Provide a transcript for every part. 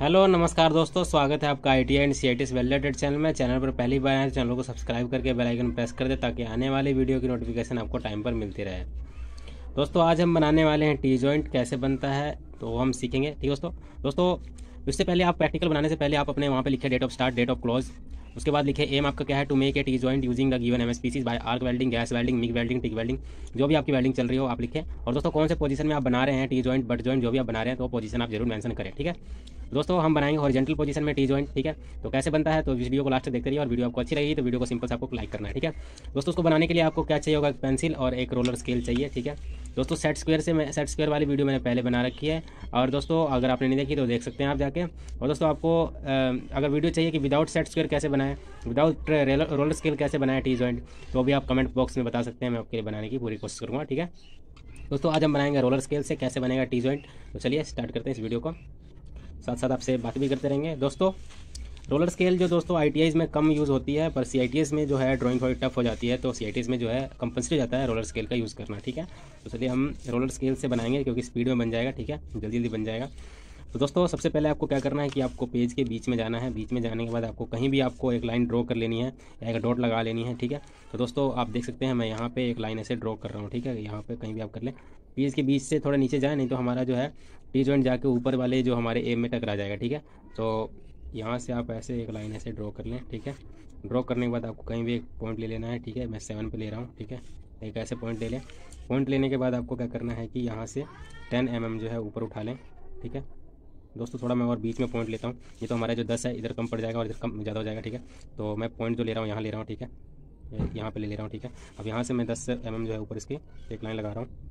Hello नमस्कार दोस्तों, स्वागत है आपका ITI and CITS validated channel में। चैनल पर पहली बार आए तो चैनल को सब्सक्राइब करके बेल आइकन प्रेस कर दे ताकि आने वाली वीडियो की नोटिफिकेशन आपको टाइम पर मिलती रहे। दोस्तों आज हम बनाने वाले हैं टी जॉइंट कैसे बनता है तो हम सीखेंगे। ठीक है दोस्तों इससे पहले आप प्रैक्टिकल बनाने से पहले आप अपने वहाँ पे लिखे date of start, date of close. उसके बाद लिखे एम आपका क्या है, to make a T joint using the given M species by arc welding, gas welding, MIG welding, TIG welding. जो भी आपकी वेल्डिंग चल रही हो आप लिखें। और दोस्तों कौन से पोजीशन में आप बना रहे हैं टी जॉइंट, बट जॉइंट, जो भी आप बना रहे हैं तो वो पोजीशन आप जरूर मेंशन करें। ठीक है दोस्तों, हम बनाएंगे हॉरिजॉन्टल पोजीशन में टी जॉइंट। ठीक है, तो कैसे बनता है तो इस वीडियो को लास्ट तक देखते रहिए। और वीडियो आपको अच्छी लगी तो वीडियो को सिंपल से आपको लाइक करना है। ठीक है दोस्तों, उसको बनाने के लिए आपको क्या चाहिए होगा, एक पेंसिल और एक रोलर स्केल चाहिए। ठीक है दोस्तों, सेट स्क्वायर वाली वीडियो मैंने पहले बना रखी है। और दोस्तों अगर आपने नहीं देखी तो देख सकते हैं आप जाके। और दोस्तों आपको अगर वीडियो चाहिए कि विदाउट सेट स्क्वायर कैसे बनाएं, विदाउट रोलर स्केल कैसे बनाएं टी जॉइंट, तो भी आप कमेंट बॉक्स में बता सकते हैं। मैं आपके लिए बनाने की पूरी कोशिश करूँगा। ठीक है दोस्तों, आज हम बनाएंगे रोलर स्केल से कैसे बनेगा टी जॉइंट। तो चलिए स्टार्ट करते हैं इस वीडियो को, साथ साथ आपसे बात भी करते रहेंगे। दोस्तों रोलर स्केल जो दोस्तों ITIs में कम यूज़ होती है, पर CITS में जो है ड्राइंग थोड़ी टफ हो जाती है, तो CITS में जो है कंपल्सरी जाता है रोलर स्केल का यूज़ करना। ठीक है, तो चलिए हम रोलर स्केल से बनाएंगे क्योंकि स्पीड में बन जाएगा। ठीक है, जल्दी जल्दी बन जाएगा। तो दोस्तों सबसे पहले आपको क्या करना है कि आपको पेज के बीच में जाना है। बीच में जाने के बाद आपको कहीं भी आपको एक लाइन ड्रॉ कर लेनी है या एक डॉट लगा लेनी है। ठीक है, तो दोस्तों आप देख सकते हैं मैं यहाँ पे एक लाइन ऐसे ड्रॉ कर रहा हूँ। ठीक है, यहाँ पे कहीं भी आप कर लें, पेज के बीच से थोड़ा नीचे जाए, नहीं तो हमारा जो है टी जॉइंट जाके ऊपर वाले जो हमारे एम में टकरा जाएगा। ठीक है, तो यहाँ से आप ऐसे एक लाइन ऐसे ड्रॉ कर लें। ठीक है, ड्रॉ करने के बाद आपको कहीं भी एक पॉइंट ले लेना है। ठीक है, मैं 7 पे ले रहा हूँ। ठीक है, एक ऐसे पॉइंट ले लें। पॉइंट लेने के बाद आपको क्या करना है कि यहाँ से 10 mm जो है ऊपर उठा लें। ठीक है दोस्तों, थोड़ा मैं और बीच में पॉइंट लेता हूँ, ये तो हमारा जो 10 है इधर कम पड़ जाएगा और इधर कम ज़्यादा हो जाएगा। ठीक है, तो मैं पॉइंट जो ले रहा हूँ यहाँ ले रहा हूँ। ठीक है, यहाँ पे ले रहा हूँ। ठीक है, अब यहाँ से मैं 10 mm जो है ऊपर इसकी एक लाइन लगा रहा हूँ।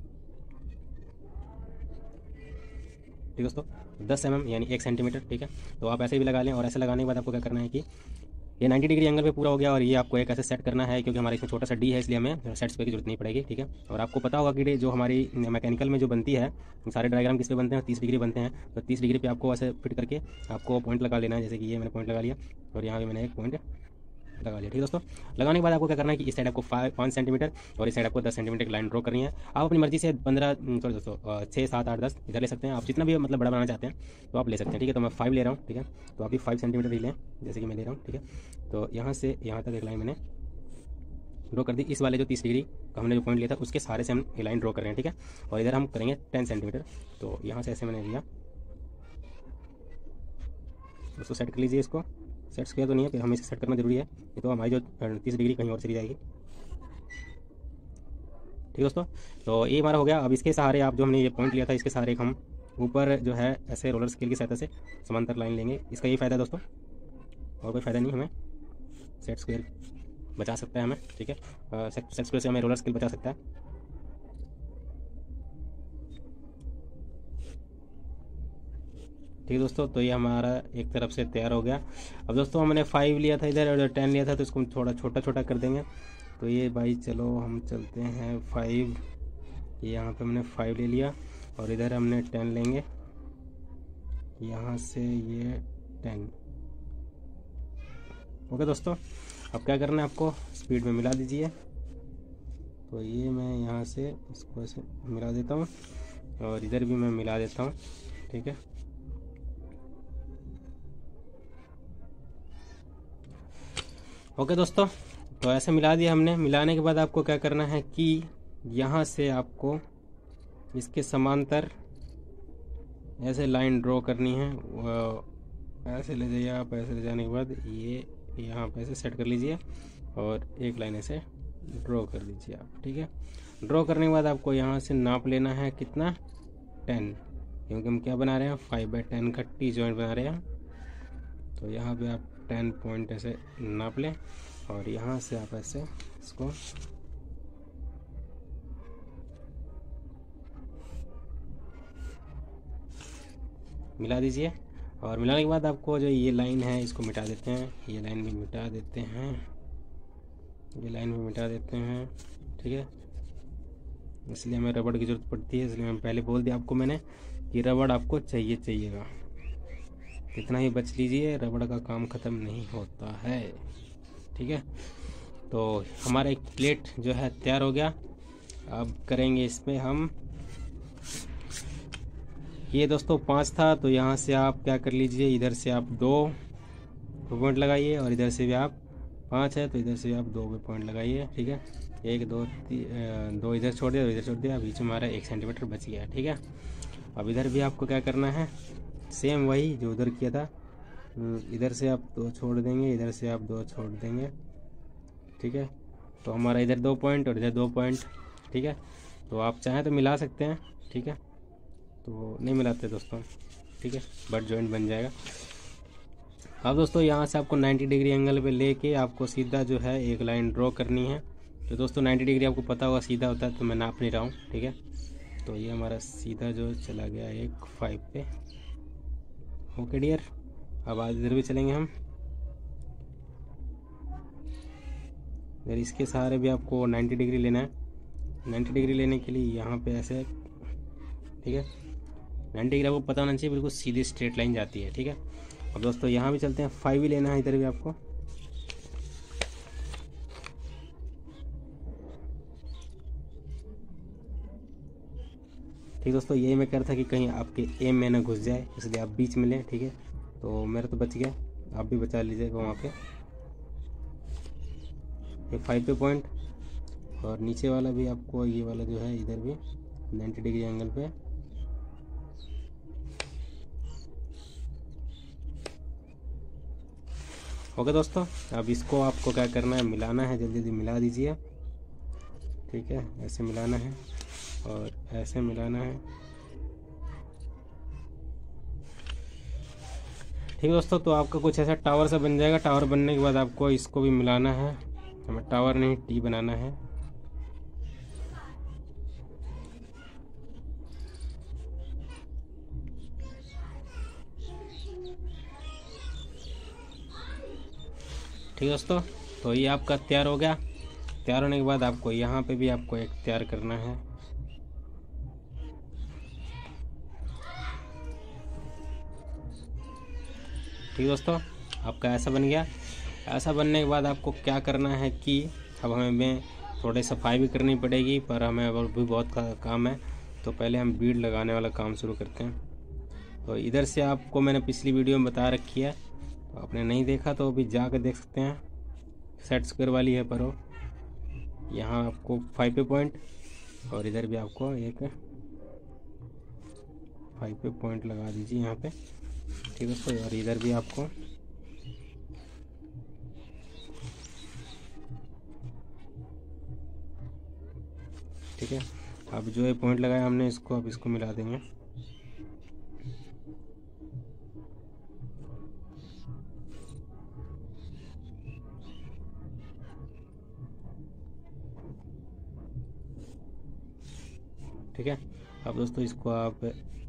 ठीक दोस्तों, 10 mm यानी 1 सेंटीमीटर। ठीक है, तो आप ऐसे भी लगा लें। और ऐसे लगाने के बाद आपको क्या करना है कि ये 90 डिग्री एंगल पे पूरा हो गया। और ये आपको एक ऐसे सेट करना है, क्योंकि हमारा इसमें छोटा सा डी है इसलिए हमें सेट स्क्वायर की जरूरत नहीं पड़ेगी। ठीक है, और आपको पता होगा कि जो हमारी मैकेनिकल में जो बनती है, सारे डायग्राम किस पे बनते हैं, 30 डिग्री बनते हैं। तो 30 डिग्री पे आपको ऐसे फिट करके आपको पॉइंट लगा लेना है। जैसे कि ये मैंने पॉइंट लगा लिया और यहाँ पे मैंने एक पॉइंट लगा लिया। ठीक है दोस्तों, लगाने के बाद आपको क्या करना है कि इस साइड आपको 5 सेंटीमीटर और इस साइड आपको 10 सेंटीमीटर की लाइन ड्रॉ करनी है। आप अपनी मर्जी से 15 सॉरी दोस्तों 6, 7, 8, 10 इधर ले सकते हैं। आप जितना भी मतलब बड़ा बनाना चाहते हैं तो आप ले सकते हैं। ठीक है, तो मैं 5 ले रहा हूँ। ठीक है, तो आप भी 5 सेंटीमीटर ही लें जैसे कि मैं ले रहा हूँ। ठीक है, तो यहाँ से यहाँ तक एक लाइन मैंने ड्रॉ कर दी। इस वाले जो 30 डिग्री का हमने जो पॉइंट लिया था उसके सारे से हम ये लाइन ड्रॉ कर रहे हैं। ठीक है, और इधर हम करेंगे 10 सेंटीमीटर। तो यहाँ से ऐसे मैंने लिया। दोस्तों सेट कर लीजिए इसको। सेट किया तो नहीं है, फिर हमें इसे सेट करना जरूरी है, ये तो हमारी जो 30 डिग्री कहीं और चली जाएगी। ठीक दोस्तों, तो ये हमारा हो गया। अब इसके सहारे आप जो हमने ये पॉइंट लिया था इसके सहारे हम ऊपर जो है ऐसे रोलर स्केल की सहायता से समांतर लाइन लेंगे। इसका ये फ़ायदा दोस्तों, और कोई फ़ायदा नहीं, हमें सेट स्क्वायर बचा सकता है हमें। ठीक है, सेट स्क्वायर से हमें रोलर स्केल बचा सकता है। ठीक है दोस्तों, तो ये हमारा एक तरफ से तैयार हो गया। अब दोस्तों हमने 5 लिया था इधर और 10 लिया था, तो इसको हम थोड़ा छोटा छोटा कर देंगे। तो ये भाई चलो हम चलते हैं 5, ये यहाँ पे हमने 5 ले लिया और इधर हमने 10 लेंगे, यहाँ से ये 10। ओके दोस्तों, अब क्या करना है आपको, स्पीड में मिला दीजिए। तो ये मैं यहाँ से इसको ऐसे मिला देता हूँ और इधर भी मैं मिला देता हूँ। ठीक है, ओके दोस्तों, तो ऐसे मिला दिया हमने। मिलाने के बाद आपको क्या करना है कि यहाँ से आपको इसके समांतर ऐसे लाइन ड्रॉ करनी है। ऐसे ले जाइए आप, ऐसे ले जाने के बाद ये यहाँ पे ऐसे सेट कर लीजिए और एक लाइन ऐसे ड्रॉ कर दीजिए आप। ठीक है, ड्रॉ करने के बाद आपको यहाँ से नाप लेना है कितना, 10, क्योंकि हम क्या बना रहे हैं 5/10 का टी जॉइंट बना रहे हैं। तो यहाँ पे आप 10 पॉइंट ऐसे नाप लें और यहाँ से आप ऐसे इसको मिला दीजिए। और मिलाने के बाद आपको जो ये लाइन है इसको मिटा देते हैं, ये लाइन भी मिटा देते हैं, ये लाइन भी मिटा देते हैं। ठीक है, इसलिए हमें रबड़ की ज़रूरत पड़ती है, इसलिए मैं पहले बोल दिया आपको मैंने कि रबड़ आपको चाहिएगा। कितना ही बच लीजिए, रबड़ का काम ख़त्म नहीं होता है। ठीक है, तो हमारा एक प्लेट जो है तैयार हो गया। अब करेंगे इसमें हम ये दोस्तों 5 था, तो यहाँ से आप क्या कर लीजिए, इधर से आप 2 पॉइंट लगाइए और इधर से भी आप 5 है तो इधर से भी आप 2 पॉइंट लगाइए। ठीक है, 1 2 2 इधर छोड़ दिया, इधर छोड़ दिया, बीच में हमारा 1 सेंटीमीटर बच गया। ठीक है, अब इधर भी आपको क्या करना है, सेम वही जो उधर किया था। इधर से आप 2 छोड़ देंगे, इधर से आप 2 छोड़ देंगे। ठीक है, तो हमारा इधर 2 पॉइंट और इधर 2 पॉइंट। ठीक है, तो आप चाहें तो मिला सकते हैं। ठीक है, तो नहीं मिलाते दोस्तों। ठीक है, बट जॉइंट बन जाएगा। अब दोस्तों यहाँ से आपको 90 डिग्री एंगल पे लेके आपको सीधा जो है एक लाइन ड्रॉ करनी है। तो दोस्तों 90 डिग्री आपको पता होगा सीधा होता है, तो मैं नाप नहीं रहा हूँ। ठीक है, तो ये हमारा सीधा जो चला गया एक 5 पे। ओके डियर, अब आज इधर भी चलेंगे हम। इधर इसके सहारे भी आपको 90 डिग्री लेना है। 90 डिग्री लेने के लिए यहाँ पे ऐसे, ठीक है, 90 डिग्री आपको पता होना चाहिए, बिल्कुल सीधी स्ट्रेट लाइन जाती है। ठीक है, अब दोस्तों यहाँ भी चलते हैं, 5 ही लेना है इधर भी आपको। ठीक दोस्तों, यही मैं कह रहा था कि कहीं आपके एम में ना घुस जाए, इसलिए आप बीच में लें। ठीक है, तो मेरा तो बच गया, आप भी बचा लीजिएगा वहाँ पे। ये 5 पे पॉइंट, और नीचे वाला भी आपको ये वाला जो है इधर भी 90 डिग्री एंगल पे। ओके दोस्तों, अब इसको आपको क्या करना है, मिलाना है, जल्दी जल्दी मिला दीजिए। ठीक है, ऐसे मिलाना है और ऐसे मिलाना है। ठीक है दोस्तों, तो आपका कुछ ऐसा टावर सा बन जाएगा। टावर बनने के बाद आपको इसको भी मिलाना है, हमें टावर नहीं टी बनाना है। ठीक है दोस्तों, तो ये आपका तैयार हो गया। तैयार होने के बाद आपको यहाँ पे भी आपको एक तैयार करना है। ठीक है दोस्तों, आपका ऐसा बन गया। ऐसा बनने के बाद आपको क्या करना है कि अब हमें थोड़ी सफाई भी करनी पड़ेगी, पर हमें और भी बहुत काम है। तो पहले हम बीड लगाने वाला काम शुरू करते हैं। तो इधर से आपको मैंने पिछली वीडियो में बता रखी है, तो आपने नहीं देखा तो अभी जाकर देख सकते हैं। सेट स्क्वायर वाली है, पर यहाँ आपको 5 पे पॉइंट और इधर भी आपको एक 5 पे पॉइंट लगा दीजिए यहाँ पे। ठीक है दोस्तों, और इधर भी आपको ठीक है। अब जो ये पॉइंट लगाया हमने इसको, अब इसको मिला देंगे। ठीक है, अब दोस्तों इसको आप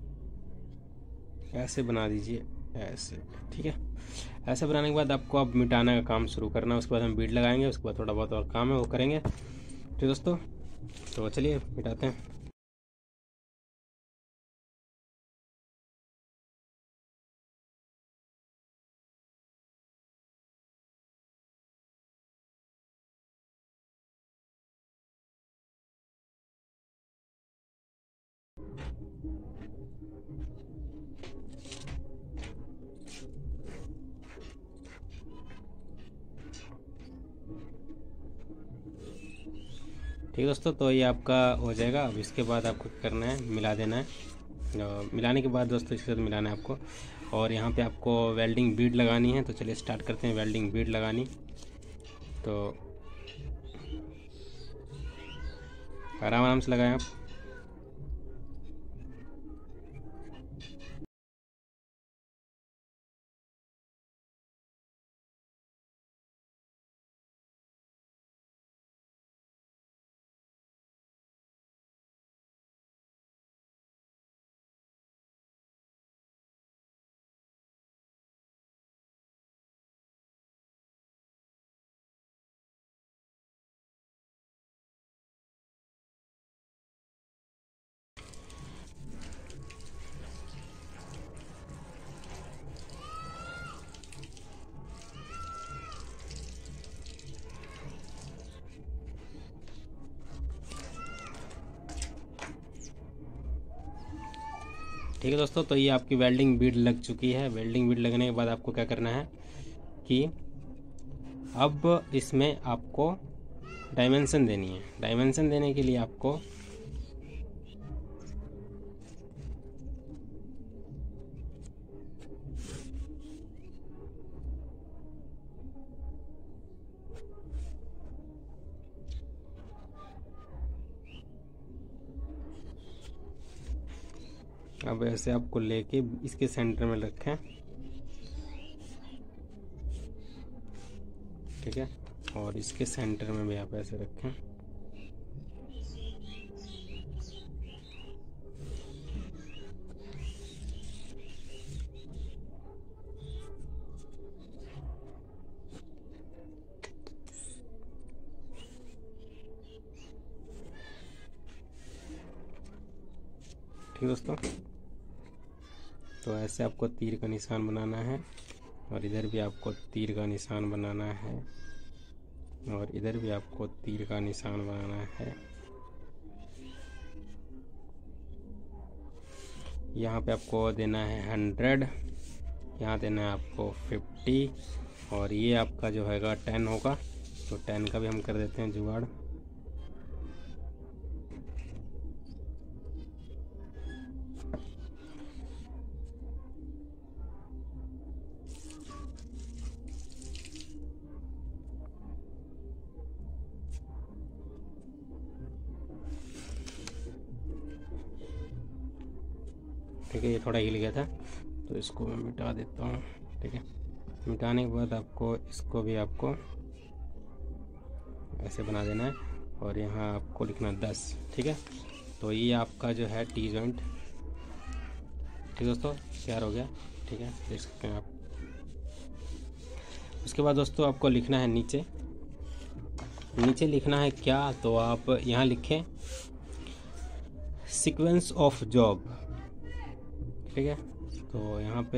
ऐसे बना दीजिए, ऐसे। ठीक है, ऐसे बनाने के बाद आपको अब मिटाने का काम शुरू करना है। उसके बाद हम बीट लगाएंगे, उसके बाद थोड़ा बहुत और काम है वो करेंगे। ठीक दोस्तों, तो चलिए मिटाते हैं। ठीक है दोस्तों, तो ये आपका हो जाएगा। अब इसके बाद आपको क्या करना है, मिला देना है। मिलाने के बाद दोस्तों इसके साथ मिलाना है आपको, और यहाँ पे आपको वेल्डिंग बीड लगानी है। तो चलिए स्टार्ट करते हैं वेल्डिंग बीड लगानी। तो आराम आराम से लगाएं आप। ठीक है दोस्तों, तो ये आपकी वेल्डिंग बीड लग चुकी है। वेल्डिंग बीड लगने के बाद आपको क्या करना है कि अब इसमें आपको डायमेंशन देनी है। डायमेंशन देने के लिए आपको अब ऐसे आपको लेके इसके सेंटर में रखें, ठीक है, और इसके सेंटर में भी आप ऐसे रखें। ठीक दोस्तों, तो ऐसे आपको तीर का निशान बनाना है और इधर भी आपको तीर का निशान बनाना है और इधर भी आपको तीर का निशान बनाना है। यहाँ पे आपको देना है 100, यहाँ देना है आपको 50 और ये आपका जो हैगा 10 होगा, तो 10 का भी हम कर देते हैं जुगाड़। ठीक है, ये थोड़ा हिल गया था तो इसको मैं मिटा देता हूँ। ठीक है, मिटाने के बाद आपको इसको भी आपको ऐसे बना देना है और यहाँ आपको लिखना 10। ठीक है, तो ये आपका जो है टी जॉइंट, ठीक दोस्तों, तैयार हो गया। ठीक है, देख सकते हैं आप। उसके बाद दोस्तों आपको लिखना है नीचे लिखना है क्या, तो आप यहाँ लिखें सीक्वेंस ऑफ जॉब। ठीक है, तो यहाँ पे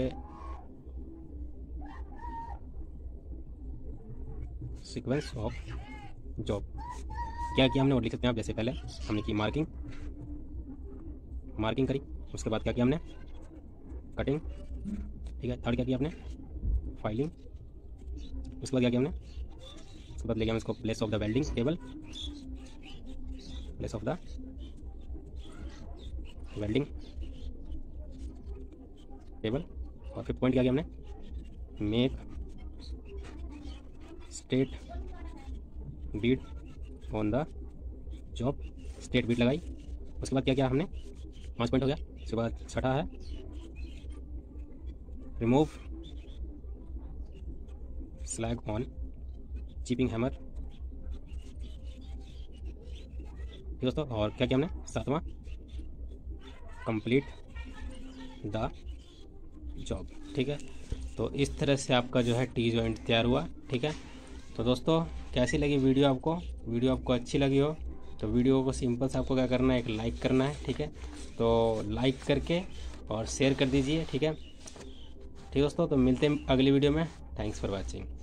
सीक्वेंस ऑफ जॉब क्या किया हमने और लिख सकते हैं आप। जैसे पहले हमने की मार्किंग करी, उसके बाद क्या किया हमने कटिंग। ठीक है, थर्ड क्या किया आपने फाइलिंग। उसके बाद क्या किया हमने, उसके बाद ले गया हम इसको place of the welding table, place of the welding table. और फिफ्थ पॉइंट क्या किया हमने make straight bead on the job, straight bead लगाई। उसके बाद क्या किया हमने 5 पॉइंट हो गया। उसके बाद छठा है remove slag on chipping hammer. ठीक दोस्तों, और क्या किया हमने 7वां कंप्लीट द जॉब। ठीक है, तो इस तरह से आपका जो है टी जॉइंट तैयार हुआ। ठीक है, तो दोस्तों कैसी लगी वीडियो आपको अच्छी लगी हो तो वीडियो को सिंपल से आपको क्या करना है, एक लाइक करना है। ठीक है, तो लाइक करके और शेयर कर दीजिए। ठीक है दोस्तों, तो मिलते हैं अगली वीडियो में। Thanks for watching.